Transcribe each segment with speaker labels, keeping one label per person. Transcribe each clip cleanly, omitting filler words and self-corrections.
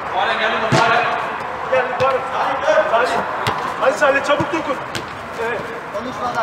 Speaker 1: Gel Muharrem. Salih. Hadi Salih çabuk dokun. Evet.
Speaker 2: Konuşmadan.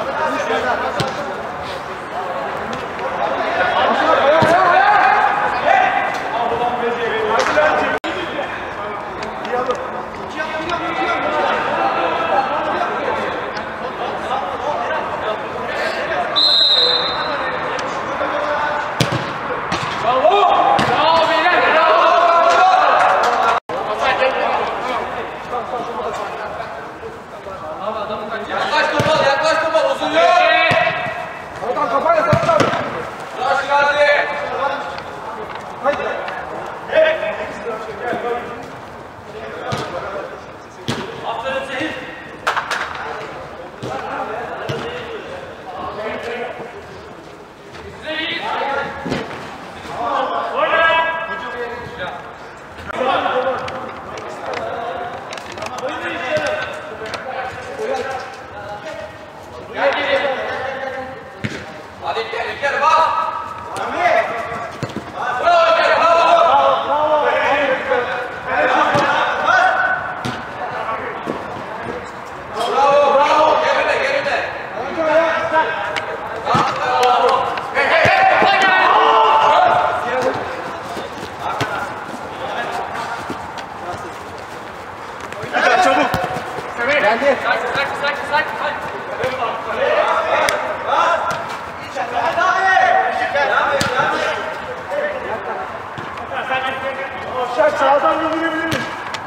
Speaker 1: Sağdan yürüyebiliriz.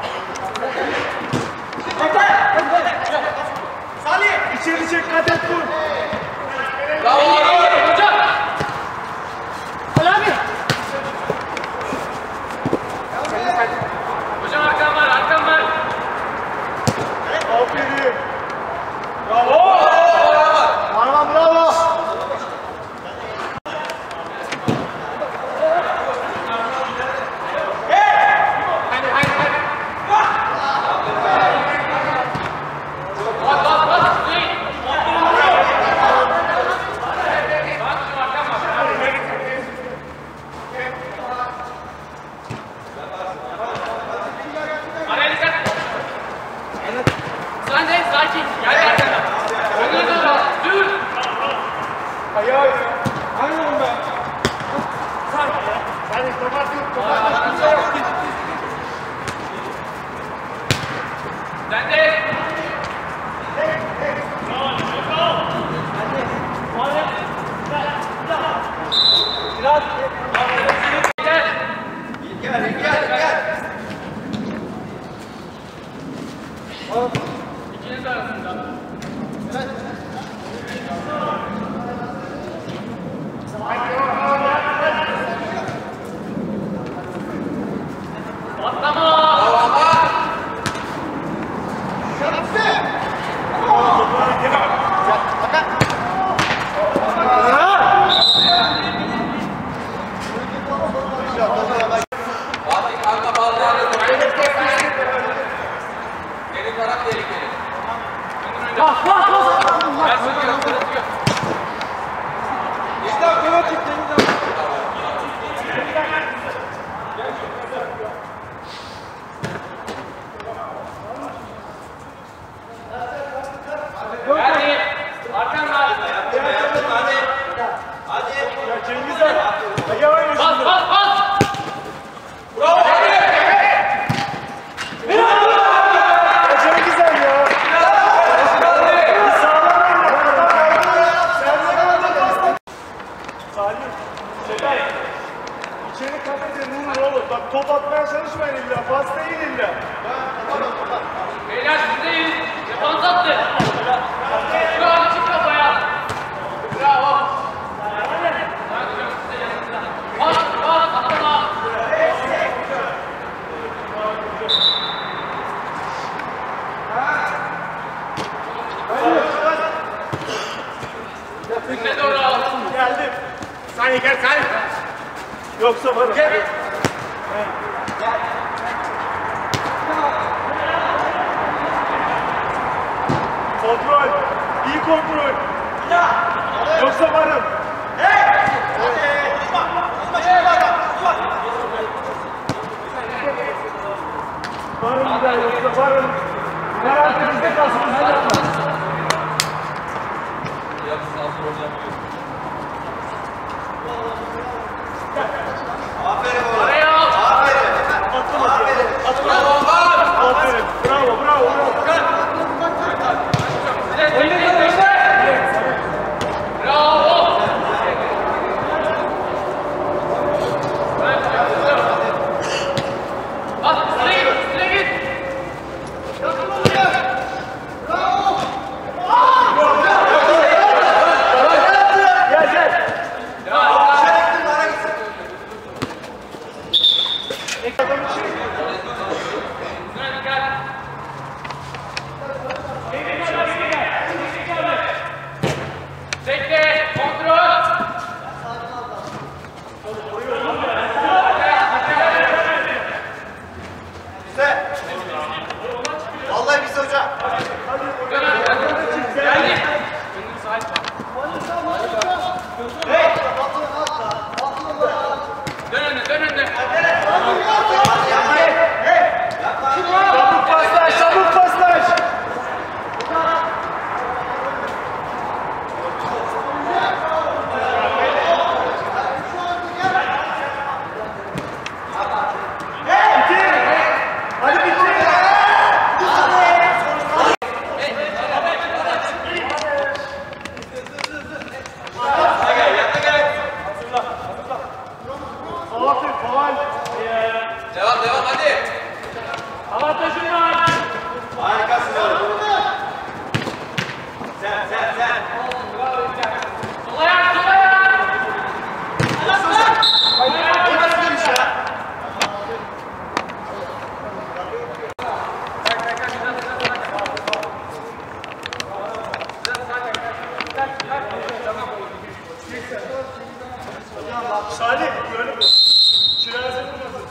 Speaker 1: Salih! İçeri çek, kat et dur.
Speaker 3: Bravo hocam!
Speaker 4: Ali abi!
Speaker 3: Hocam arkam var, arkam var.
Speaker 1: Aferin. Bravo! Marwan bravo!
Speaker 3: İkiniz arasında.
Speaker 1: Top atmaya çalışmayın illa, pas değil illa.
Speaker 3: Beyler sizdeyiz. Defans attı. Şu an için kafaya. Bravo. Pas, atlama. Önüne doğru al.
Speaker 1: Geldim. Salih gel Salih. Yoksa varım. Gel. Kontrol. İyi kontrol. Yoksa varım. Varın. Garanti bizde kalsın. Hadi atma.
Speaker 2: Aferin oğlum.
Speaker 3: Oraya al.
Speaker 2: Aferin.
Speaker 1: Atma. Aferin. Bravo.
Speaker 3: Bravo. Bak üstüne git.
Speaker 1: Gel.
Speaker 3: Üstüne dikkat. Bekle. Kontrol.
Speaker 2: Bize. Vallahi bize hocam.
Speaker 3: Geldi. Önünü sahip bak. Dön önüne.
Speaker 1: Çabuk paslaş. Bitir. Hadi bitir. Aferin, faul.
Speaker 2: Devam hadi.
Speaker 3: Avantajın var.
Speaker 2: Harikasın oğlum. Sen.
Speaker 3: Sol ayak.
Speaker 2: Bu nasıl bir iş ya?
Speaker 1: Salih, böyle bu. Şiraze vurmasın.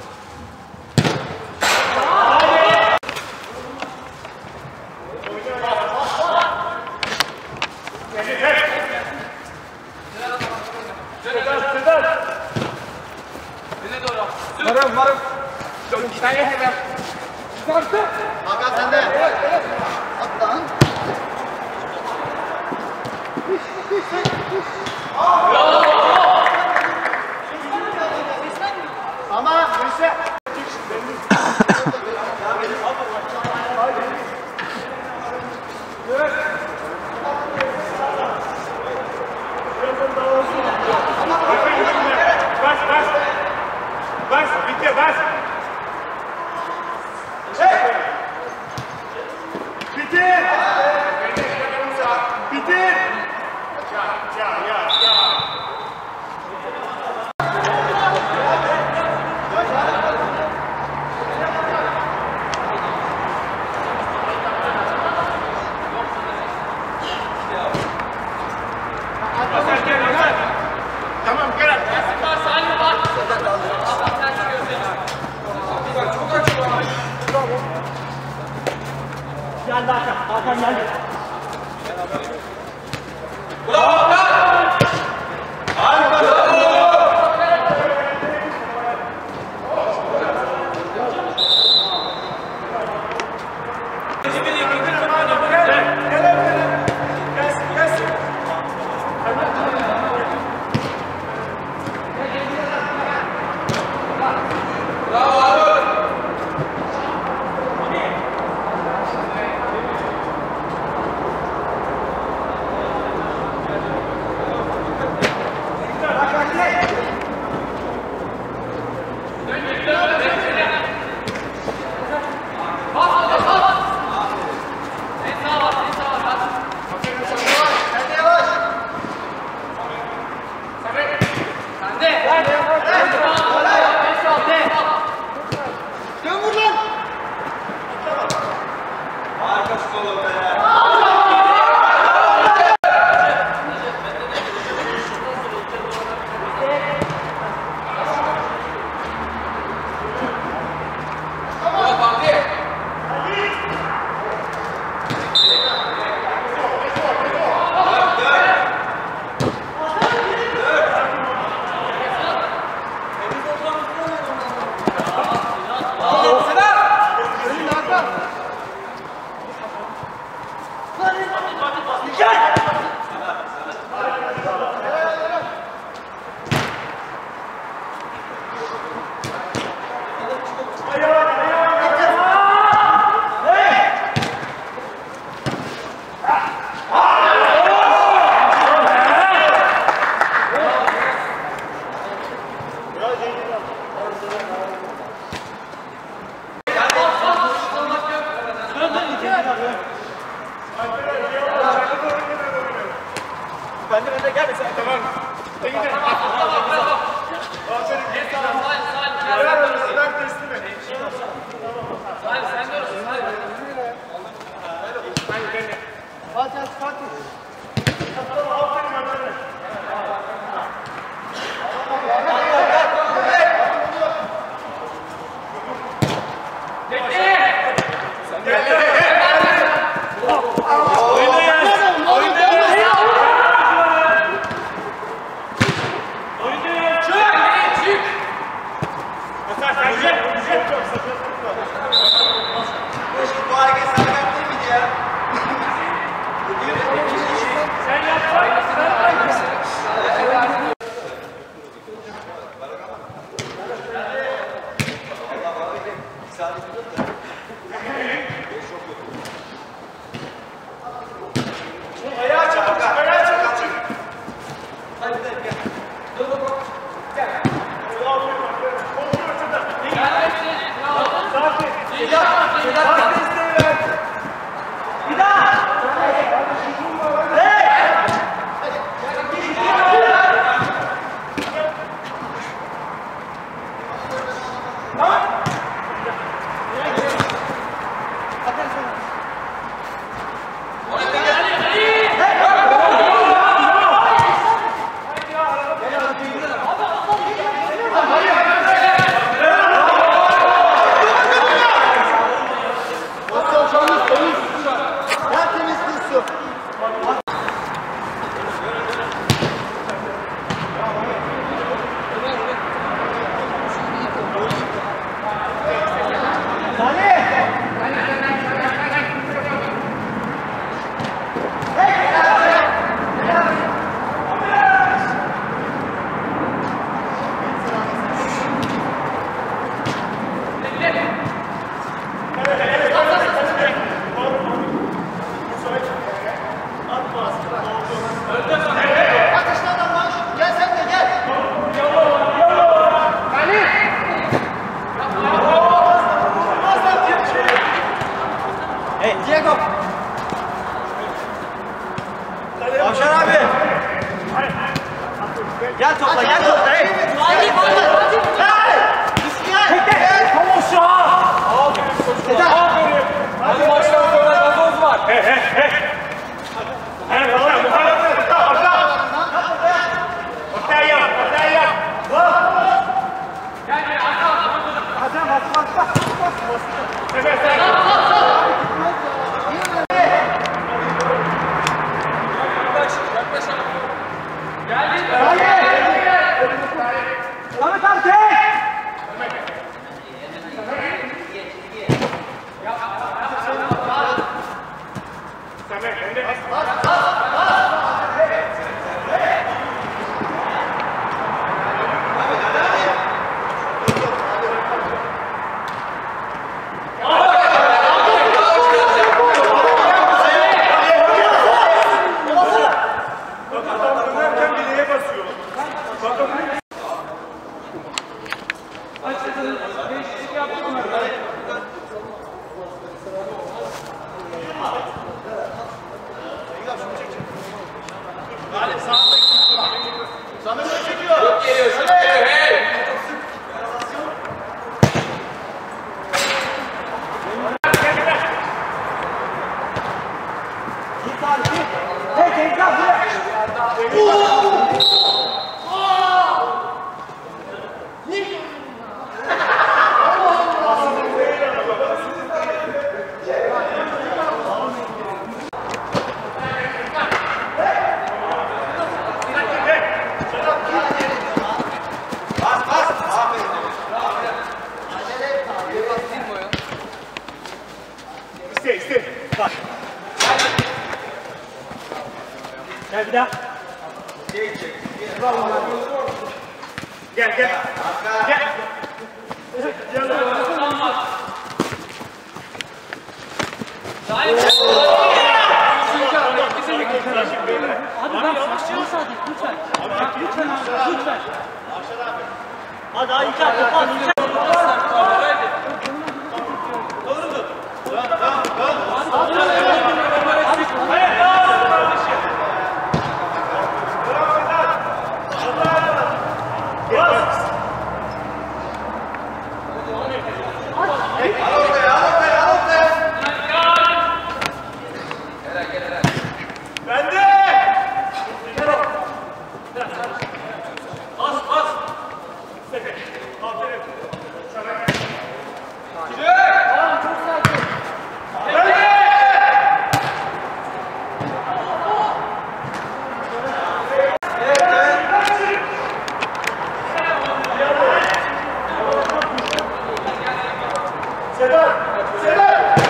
Speaker 1: Sedat.
Speaker 3: Öne doğru.
Speaker 1: Varım.
Speaker 2: Hakan sen de. Ama Gülse.
Speaker 1: Bas, bitti, bas. Bitir. Bitir. Ya. Tamam, gel.
Speaker 3: Var Salim var.
Speaker 1: Geldi Hakan geldi.
Speaker 2: Sen de önde gel mesela.
Speaker 1: Tamam. Peki de. Aferin. Bırak teslim et.
Speaker 3: Salih sen de orası.
Speaker 2: Fatih.
Speaker 1: Aferin Ömer'e.
Speaker 2: Bu hareket sana değil miydi ya?
Speaker 1: Sen yapsaydın. Ayağa çabuk çık, ayağa çabuk çık.
Speaker 2: Hadi gel. Diego. Avşar abi. Gel topla, gel topla.
Speaker 4: Hadi.
Speaker 3: Hadi baştan sonra gazoz var.
Speaker 1: İste. Bak. Gel bir daha. Gel. Gel.
Speaker 4: Abi bak yavaş hadi lütfen. Lütfen. Hadi İlker topa
Speaker 1: Sedat! Sedat!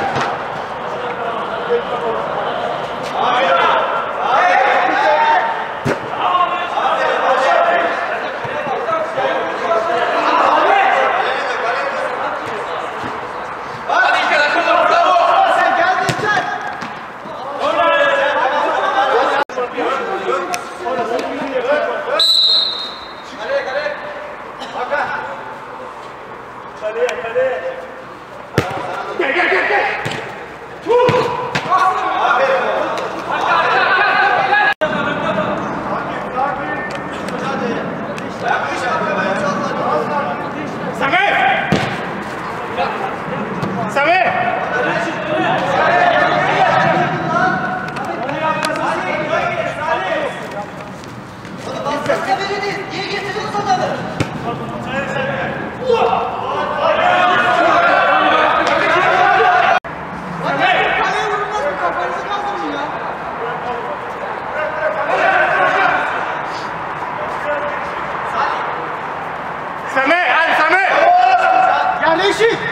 Speaker 1: Kaleye, kaleye. Gel, gel, gel, gel. Samet! Samet!
Speaker 2: Niye getiriyorsun adamı? Kaleye vurulmaz mı? Kafanızı kaldırın ya.
Speaker 1: Samet! Hadi Samet!
Speaker 2: Ya Reşit!